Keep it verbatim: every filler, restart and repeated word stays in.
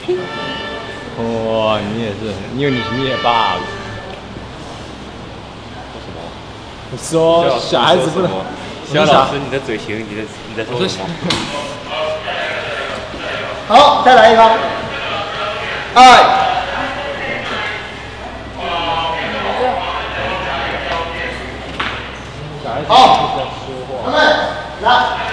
哇，你也是，你以为你是灭霸？ 什么？ 我说小孩子不能。 肖老师，你的嘴型，你的你在说什么？ 好，再来一个。哎。好，咱们来。